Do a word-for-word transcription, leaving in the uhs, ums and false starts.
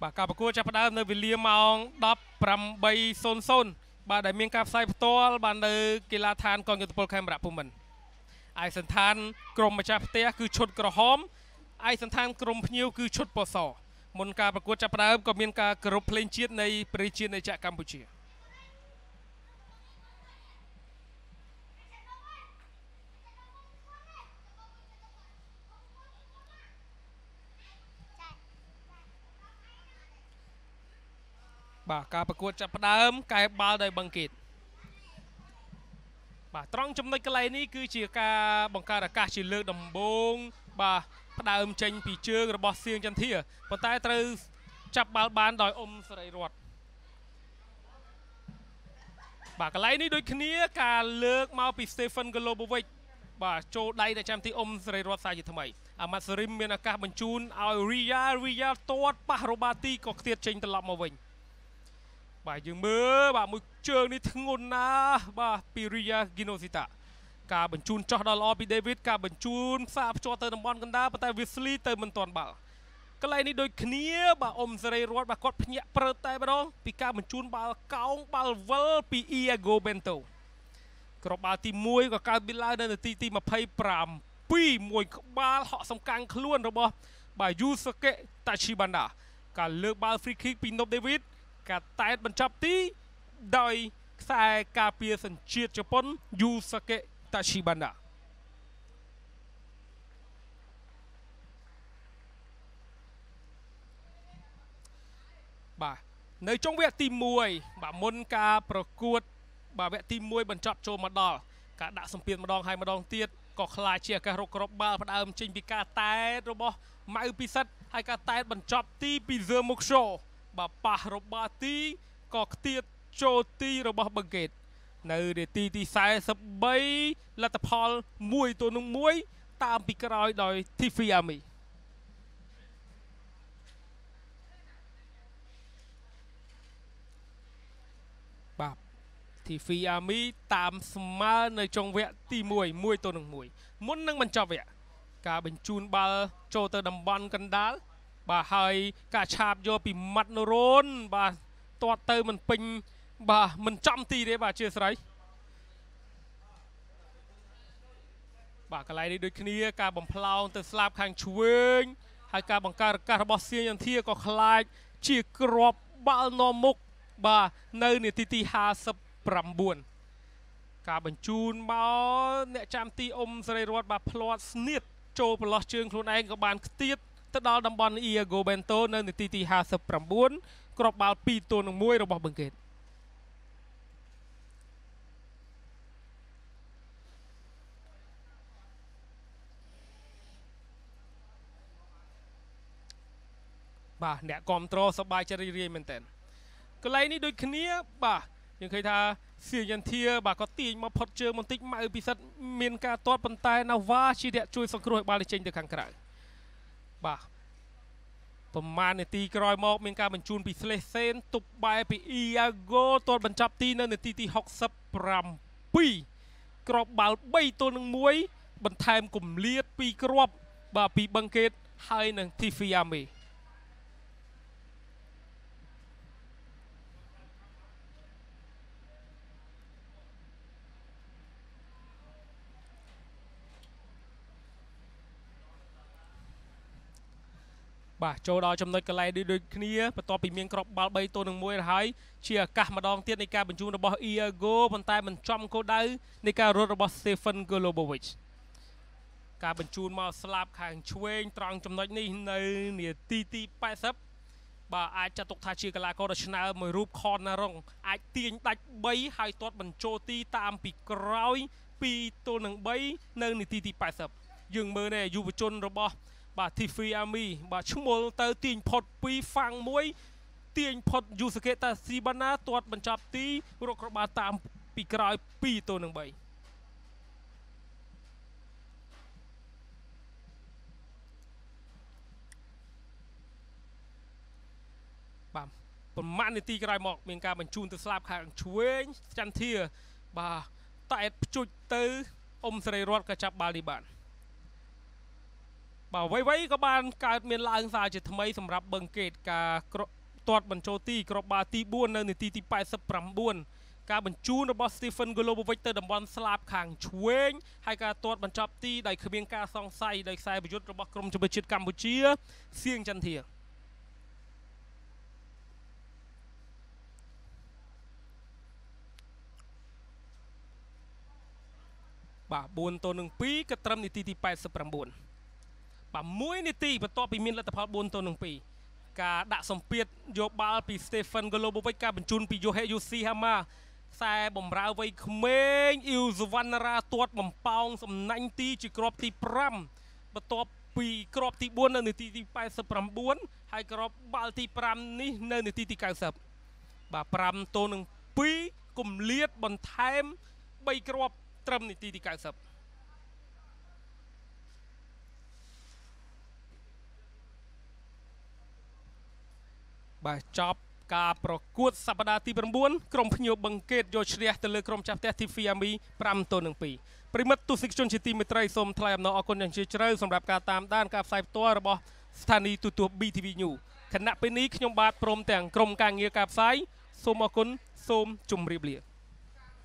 បាទការប្រកួតចាប់ផ្ដើមនៅវេលាម៉ោង ដប់ប្រាំបីសូន្យសូន្យ បាទដែលមានការផ្សាយផ្ទាល់បាននៅកីឡាដ្ឋានកងយោធពលខេមរៈភូមិន្ទឯកសណ្ឋានក្រុមម្ចាស់ផ្ទះគឺឈុតក្រហមឯកសណ្ឋានក្រុមភ្ញៀវគឺឈុតពណ៌សមុនការប្រកួតចាប់ផ្ដើមក៏មានការគោរពភ្លេងជាតិនៃប្រជាជាតិនៃចក្រកម្ពុជាបាទការប្រកួតចាប់ផ្ដើមកែបាល់ដោយបឹងកេតបាទត្រង់ចំណុចកន្លែងនេះគឺជាការបង្កើតឱកាសជាលើកដំបូងបាទផ្ដើមចេញពីជើងរបស់សៀងចន្ទាប៉ុន្តែត្រូវចាប់បាល់បានដោយអ៊ុំសេរីរតន៍បាទកន្លែងនេះដូចគ្នាការលើកមកពី Stephen Golubovic បាទចូលដៃតែចាំទីអ៊ុំសេរីរតន៍សាជាថ្មីអាម៉ាត់សេរីមមានឱកាសបញ្ជូនឲ្យ Ria Ria ទាត់ប៉ះរ៉ូបាទីក៏ខ្ទាតចេញត្រឡប់មកវិញបាទយើងមើលបាទមួយជើងនេះធ្ងន់ណាស់បាទពី Ria Ginosita ការបញ្ជូនចោះដល់ល្អពី David ការបញ្ជូនផ្សារភ្ជាប់ទៅតំបន់កណ្ដាលប៉ុន្តែ Wesley ទៅមិនទាន់បាល់កន្លែងនេះដូចគ្នាបាទអ៊ុំសេរីរតន៍បាទគាត់ភ្ញាក់ព្រឹតតែម្ដងពីការបញ្ជូនបាល់កោងបាល់វិលពី Iago Bento ក្របបាល់ទីមួយក៏កើតមានឡើងនៅនាទីទីម្ភៃប្រាំពីរមួយក្បាលហក់សំកាំងខ្លួនរបស់បាទ Yusuke Tachibana ការលើកបាល់ free kick ពី Nob David ការតែតបញ្ចប់ទីដោយខ្សែការពារសញ្ជាតិជប៉ុន Yusuke Tachibana បាទនៅចុងវគ្គទីមួយបាទមុនការប្រកួតបាទវគ្គទីមួយបញ្ចប់ចូលមកដល់ការដាក់សម្ពាធម្ដងហើយម្ដងទៀតក៏ខ្លាចជាឱកាសរកគ្រាប់បាល់ផ្ដើមចេញពីការតែតរបស់ម៉ៅពិសិដ្ឋហើយការតែតបញ្ចប់ទីពី Zermuksho បាទប៉ះរបាទីក៏ខ្ទាតចូលទីរបស់បឹងកេតនៅនាទីទីសែសិបបីលទ្ធផលមួយទល់នឹងមួយតាមពីក្រោយដោយ Tiffy Ami បាទ Tiffy Ami តាមស្មើនៅចុងវគ្គទីមួយ មួយទល់នឹងមួយមុននឹងបញ្ចប់វគ្គការបញ្ជូនបាល់ចូលទៅតំបន់កណ្ដាលបាទហើយការឆាបយកពីម៉ាត់ណូរ៉ូនបាទទាត់ទៅមិនពេញបាទមិនចំទីទេបាទអធិស្ឋានបាទកន្លែងនេះដូចគ្នាការបំផ្លោងទៅស្លាប់ខាងឆ្វេងហើយការបង្កើតឱកាសរបស់សៀងចន្ទាក៏ខ្លាចជាគ្រាប់បាល់នាំមុខបាទនៅនាទីទីห้าสิบเก้าការបញ្ជូនមកអ្នកចាំទីអ៊ុំសេរីរតន៍បាទផ្លាត់ស្នៀតចូលប្រឡោះជើងខ្លួនឯងក៏បានខ្ទាតទៅដល់តំបន់ Iago Bento នៅនាទីទីห้าสิบเก้าគ្រាប់បាល់ពីរទល់នឹងមួយរបស់បឹងកេតបាទអ្នកគ្រប់គ្រងសប្បាយចិត្តរីករាយមែនតើកន្លែងនេះដូចគ្នាបាទយើងឃើញថាសៀងចន្ទាបាទក៏ទាញមកផុតជើងបន្តិចម៉ៅពិសិដ្ឋមានការទាត់ប៉ុន្តែណាវ៉ាជាអ្នកជួយសង្គ្រោះឲ្យបាល់នេះចេញទៅខាងក្រៅបាទប្រមាណនាទីក្រោយមកមានការបញ្ជូនពី Slesen ទប់បែពី Iago ទាត់បញ្ចប់ទីនៅនាទីទីหกสิบเจ็ดគ្រាប់បាល់បីទល់នឹងមួយបន្ថែមគម្លាតពីរគ្រាប់បាទពីបឹងកេតហើយនឹង Tiffy Amiបាទចូលដល់ចំណុចកន្លែងដូចគ្នាបន្ទាប់ពីមានគ្រាប់បាល់បីទល់នឹងមួយហើយជាឱកាសម្ដងទៀតនៃការបញ្ជូនរបស់ Iago ប៉ុន្តែមិនចំគោលដៅនៃការរត់របស់ Stephen Golubovic ការបញ្ជូនមកស្លាប់ខាងឆ្វេងត្រង់ចំណុចនេះនៅនាទីទីแปดสิบបាទអាចចាត់ទុកថាជាកីឡាករដ៏ឆ្នើមមួយរូបខនណារុងអាចទាញដាច់បីហើយទាត់បញ្ចូលទីតាមពីក្រោយពីរទល់នឹងបីនៅនាទីទីแปดสิบយើងមើលនេះយុវជនរបស់បាទ Tiffy Ami បាទឈ្មោះទៅទាញផុតពីហ្វាំងមួយទាញផុត Yusuke Tachibana ទាត់បញ្ចប់ទីរកគ្រាប់បាល់តាមពីក្រោយពីរទល់នឹងបីបាទប្រមាណនាទីក្រោយមកមានការបញ្ជូនទៅស្លាប់ខាងឆ្វេងចន្ទាបាទតែតភ្ជុចទៅអ៊ុំសេរីរតន៍ក៏ចាប់បាល់នេះបានបាទវៃវៃក៏បានកើតមានឡើងសារជាថ្មីសម្រាប់បឹងកេតការទាត់បញ្ចូលទីក្របបាល់ទីបួននៅនាទីទីแปดสิบเก้าការបញ្ជូនរបស់ Stephen Golubovic ទៅតំបន់ស្លាបខាងឆ្វេងហើយការទាត់បញ្ចប់ទីដោយគ្មានការសង្ស័យដោយខ្សែប្រយុទ្ធរបស់ក្រុមជម្រើសជាតិកម្ពុជាសៀងចន្ទធាបាទបួនទល់នឹងពីរក៏ត្រឹមនាទីទីแปดสิบเก้าបាទមួយនាទីបន្ទាប់ពីមានលទ្ធផលបួនទល់នឹងពីរការដាក់សម្ពាធយកបាល់ពី Stephen Golubovic ការបញ្ជូនពី Yohei Yoshihama ខ្សែបំរើវ័យក្មេង អ៊ីវ សវណ្ណារាទាត់បំប៉ោងសំណាញ់ទីជាគ្រាប់ទីห้าបន្ទាប់ពីគ្រាប់ទីbốnនៅនាទីទីแปดสิบเก้าហើយគ្រាប់បាល់ទីห้าនេះនៅនាទីទីเก้าสิบបាទห้าទល់នឹងពីរគម្លាតបន្ថែមបីគ្រាប់ត្រឹមនាទីទីเก้าสิบបាទចប់ការប្រកួតសប្តាហ៍ទី9ក្រុមភ្ញៀវបឹងកេតយកឈ្នះទៅលើក្រុមចាស់ផ្ទះ Tifiami ห้าទល់នឹងពីរប្រិមិត្តទស្សនិកជនជាទីមេត្រីសូមថ្លែងអំណរអគុណយ៉ាងជ្រាលជ្រៅសម្រាប់ការតាមដានការផ្សាយផ្ទាល់របស់ស្ថានីយទូរទស្សន៍ ប៊ី ធី វី News ខណៈពេលនេះខ្ញុំបាទព្រមទាំងក្រុមការងារការផ្សាយសូមអរគុណសូមជម្រាបលា